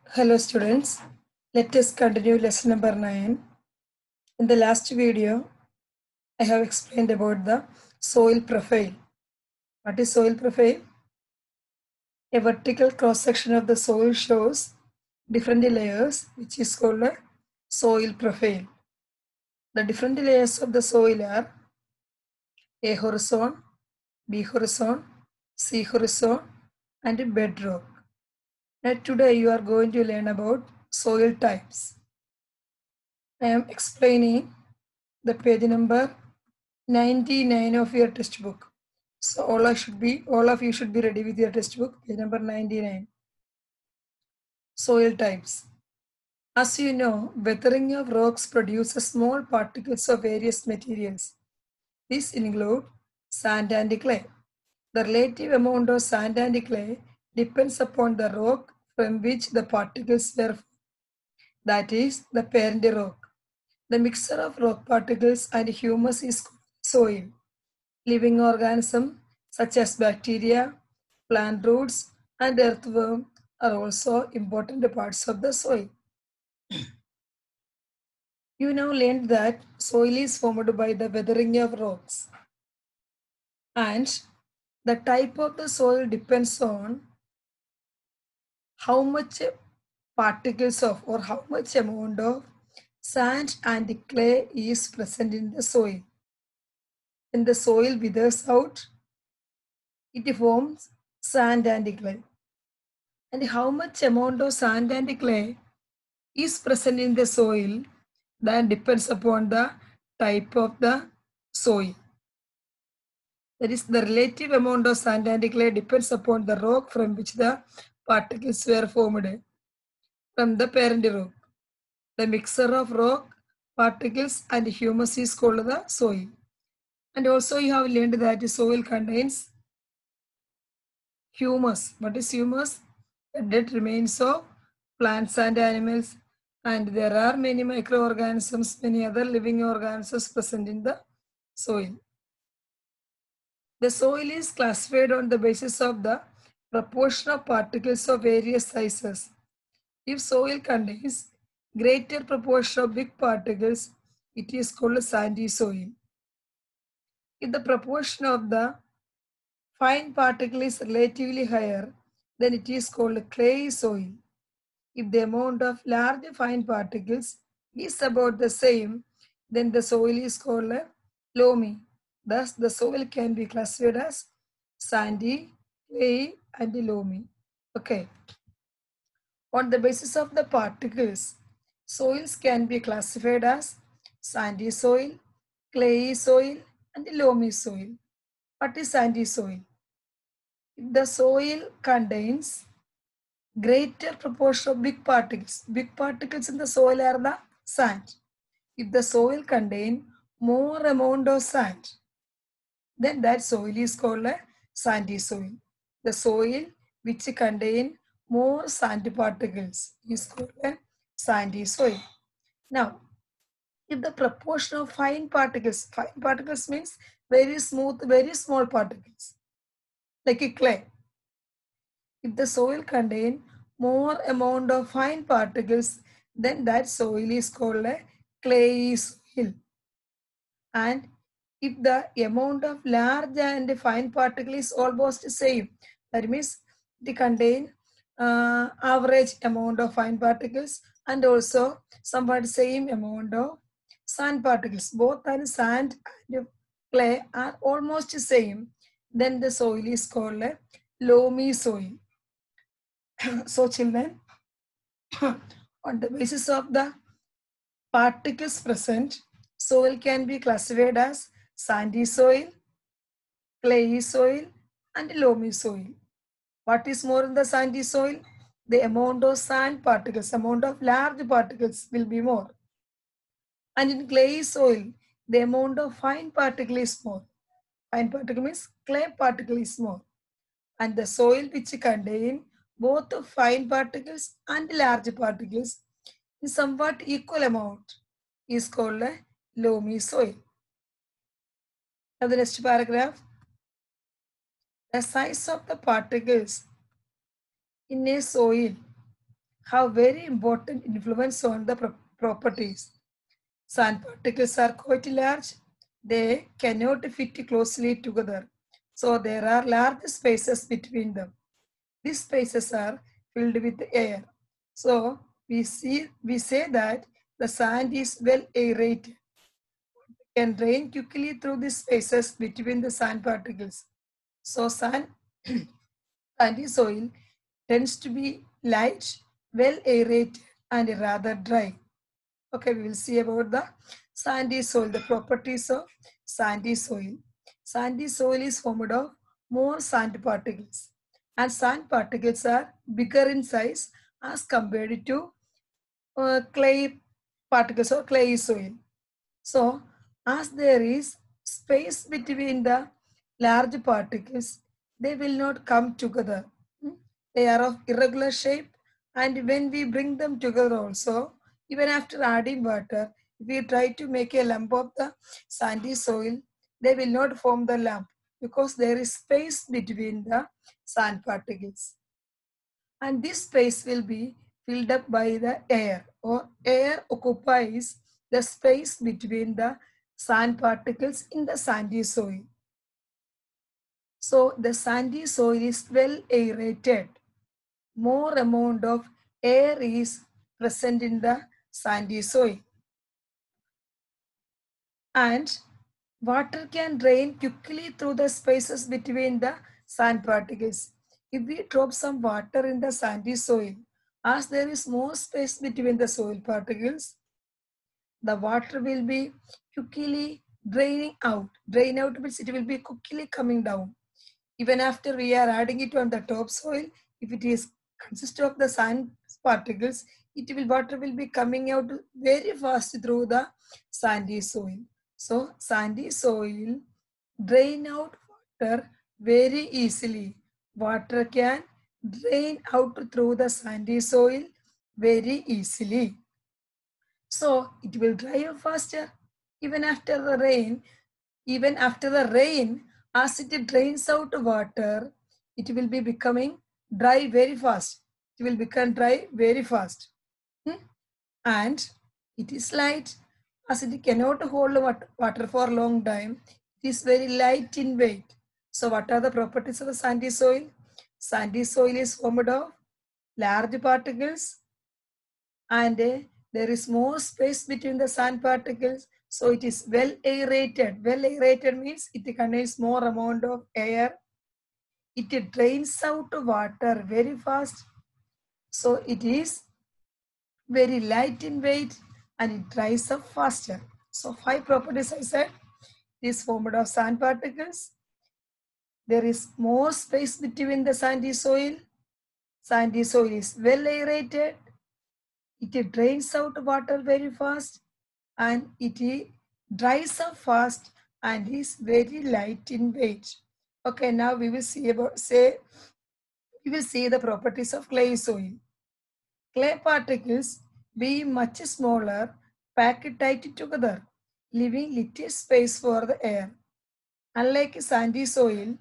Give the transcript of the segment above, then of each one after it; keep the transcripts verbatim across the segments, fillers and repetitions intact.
Hello students, let us continue lesson number nine. In the last video, I have explained about the soil profile. What is soil profile? A vertical cross section of the soil shows different layers, which is called a soil profile. The different layers of the soil are A horizon, B horizon, C horizon, and bedrock. Now today you are going to learn about soil types. I am explaining the page number ninety-nine of your textbook. So all I should be, all of you should be ready with your textbook, page number ninety-nine. Soil types. As you know, weathering of rocks produces small particles of various materials. These include sand and clay. The relative amount of sand and clay depends upon the rock from which the particles were formed. That is the parent rock. The mixture of rock particles and humus is called soil. Living organisms such as bacteria, plant roots, and earthworm are also important parts of the soil. You now learned that soil is formed by the weathering of rocks, and the type of the soil depends on how much particles of or how much amount of sand and clay is present in the soil. When the soil withers out, it forms sand and clay. And how much amount of sand and clay is present in the soil, that depends upon the type of the soil. That is, the relative amount of sand and clay depends upon the rock from which the particles were formed from the parent rock. The mixture of rock, particles, and humus is called the soil. And also you have learned that the soil contains humus. What is humus? The dead remains of plants and animals, and there are many microorganisms, many other living organisms present in the soil. The soil is classified on the basis of the proportion of particles of various sizes. If soil contains greater proportion of big particles, it is called sandy soil. If the proportion of the fine particle is relatively higher, then it is called clay soil. If the amount of large fine particles is about the same, then the soil is called loamy. Thus, the soil can be classified as sandy, clay, and loamy. Okay. On the basis of the particles, soils can be classified as sandy soil, clayey soil, and loamy soil. What is sandy soil? If the soil contains greater proportion of big particles. Big particles in the soil are the sand. If the soil contains more amount of sand, then that soil is called a sandy soil. The soil which contain more sand particles is called a sandy soil. Now, if the proportion of fine particles, fine particles means very smooth, very small particles, like a clay. If the soil contain more amount of fine particles, then that soil is called a clayey soil. And if the amount of large and fine particle is almost the same, that means they contain uh, average amount of fine particles and also somewhat same amount of sand particles. Both are sand and clay are almost the same, then the soil is called a loamy soil. So children, on the basis of the particles present, soil can be classified as sandy soil, clayey soil, and loamy soil. What is more in the sandy soil? The amount of sand particles, amount of large particles will be more. And in clayey soil, the amount of fine particle is more. Fine particle means clay particle is more. And the soil which contain both fine particles and large particles in somewhat equal amount is called a loamy soil. Now the next paragraph. The size of the particles in a soil have very important influence on the pro properties. Sand particles are quite large. They cannot fit closely together. So there are large spaces between them. These spaces are filled with air. So we see we say that the sand is well aerated, can drain quickly through the spaces between the sand particles. So sand, sandy soil tends to be light, well aerated, and rather dry. Okay, we will see about the sandy soil, the properties of sandy soil. Sandy soil is formed of more sand particles, and sand particles are bigger in size as compared to uh, clay particles or clay soil. So, as there is space between the large particles, they will not come together. Hmm? They are of irregular shape, and when we bring them together also, even after adding water, if we try to make a lump of the sandy soil, they will not form the lump because there is space between the sand particles. And this space will be filled up by the air, or air occupies the space between the sand particles in the sandy soil. So the sandy soil is well aerated. More amount of air is present in the sandy soil. And water can drain quickly through the spaces between the sand particles. If we drop some water in the sandy soil, as there is more space between the soil particles, the water will be quickly draining out. Drain out means it will be quickly coming down. Even after we are adding it on the topsoil, if it is consist of the sand particles, it will water will be coming out very fast through the sandy soil. So sandy soil drain out water very easily. Water can drain out through the sandy soil very easily. So it will dry up faster. Even after the rain, even after the rain, as it drains out water, it will be becoming dry very fast. It will become dry very fast. Hmm? And it is light, as it cannot hold water for a long time. It is very light in weight. So what are the properties of the sandy soil? Sandy soil is formed of large particles, and uh, there is more space between the sand particles, so it is well aerated. Well aerated means it contains more amount of air. It drains out water very fast, so it is very light in weight and it dries up faster. So five properties I said. It is formed of sand particles. There is more space between the sandy soil. Sandy soil is well aerated. It drains out water very fast, and it dries up fast and is very light in weight. Okay, now we will see about say we will see the properties of clay soil. Clay particles, being much smaller, pack tight together, leaving little space for the air. Unlike sandy soil,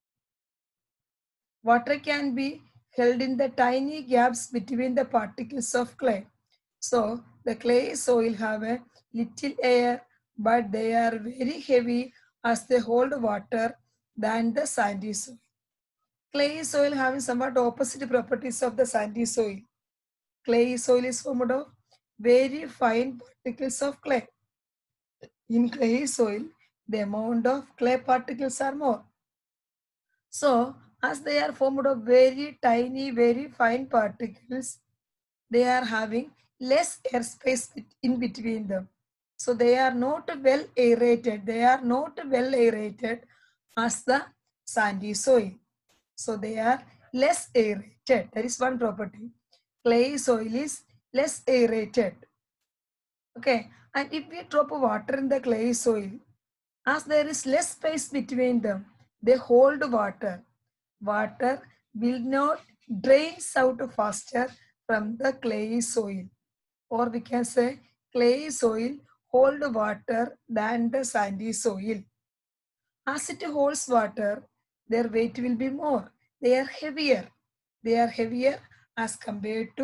water can be held in the tiny gaps between the particles of clay. So the clay soil have a little air, but they are very heavy as they hold water than the sandy soil. Clay soil having somewhat opposite properties of the sandy soil. Clay soil is formed of very fine particles of clay. In clay soil, the amount of clay particles are more. So, as they are formed of very tiny, very fine particles, they are having less airspace in between them. So they are not well aerated. They are not well aerated as the sandy soil. So they are less aerated. That is one property. Clay soil is less aerated. Okay. And if we drop water in the clay soil, as there is less space between them, they hold water. Water will not drain out faster from the clay soil. Or we can say clay soil hold water than the sandy soil. As it holds water, their weight will be more. They are heavier. They are heavier as compared to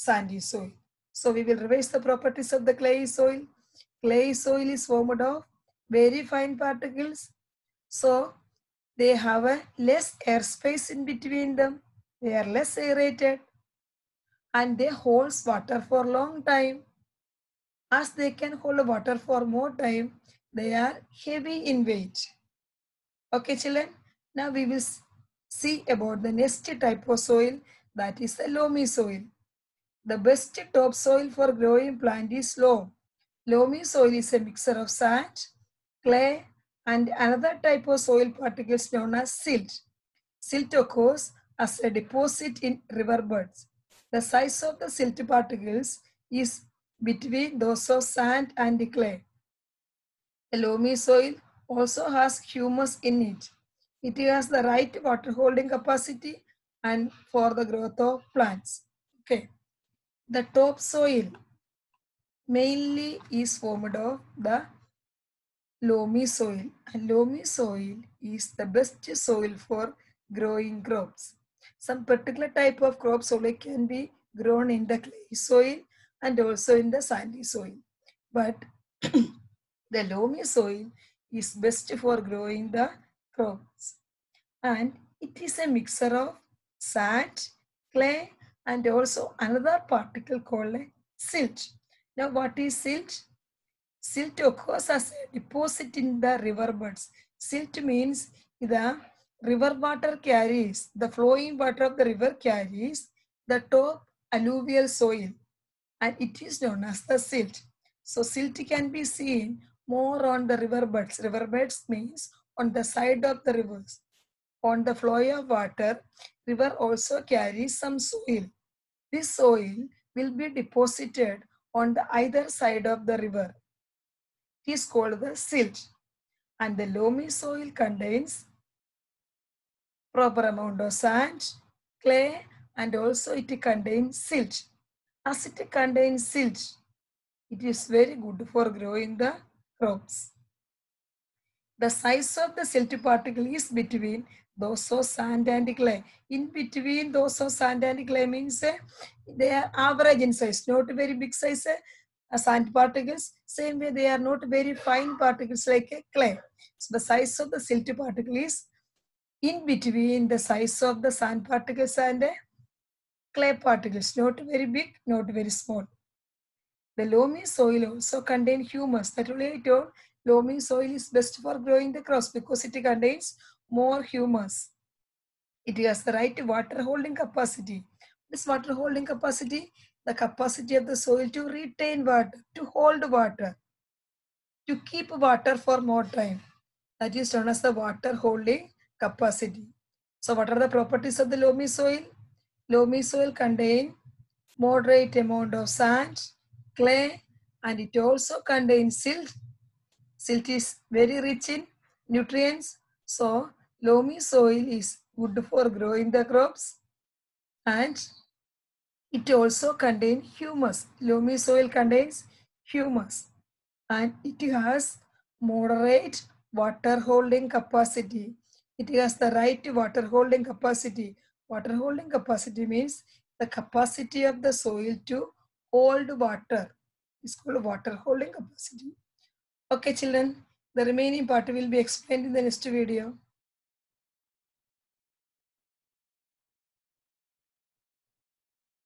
sandy soil. So we will revise the properties of the clay soil. Clay soil is formed of very fine particles. So they have a less airspace in between them. They are less aerated and they hold water for long time. As they can hold water for more time, they are heavy in weight. Okay, children. Now we will see about the next type of soil, that is the loamy soil. The best topsoil for growing plant is loam. Loamy soil is a mixture of sand, clay, and another type of soil particles known as silt. Silt occurs as a deposit in riverbeds. The size of the silt particles is between those of sand and clay. The loamy soil also has humus in it. It has the right water holding capacity and for the growth of plants. Okay. The topsoil mainly is formed of the loamy soil, and loamy soil is the best soil for growing crops. Some particular type of crops only can be grown in the clay soil and also in the sandy soil. But the loamy soil is best for growing the crops. And it is a mixture of sand, clay, and also another particle called silt. Now, what is silt? Silt occurs as a deposit in the riverbeds. Silt means the river water carries, the flowing water of the river carries the top alluvial soil, and it is known as the silt. So silt can be seen more on the riverbeds. Riverbeds means on the side of the rivers. On the flow of water, river also carries some soil. This soil will be deposited on the either side of the river. It is called the silt. And the loamy soil contains proper amount of sand, clay, and also it contains silt. As it contains silt, it is very good for growing the crops. The size of the silt particle is between those of sand and clay. In between those of sand and clay means uh, they are average in size, not very big size uh, sand particles. Same way they are not very fine particles like uh, clay. So the size of the silt particle is in between the size of the sand particles and uh, clay particles, not very big, not very small. The loamy soil also contains humus. That only I told, loamy soil is best for growing the crops because it contains more humus. It has the right water holding capacity. This water holding capacity, the capacity of the soil to retain water, to hold water, to keep water for more time. That is known as the water holding capacity. So what are the properties of the loamy soil? Loamy soil contains moderate amount of sand, clay, and it also contains silt. Silt is very rich in nutrients. So loamy soil is good for growing the crops, and it also contains humus. Loamy soil contains humus and it has moderate water holding capacity. It has the right water holding capacity. Water holding capacity means the capacity of the soil to hold water. It's called water holding capacity. Okay, children, the remaining part will be explained in the next video.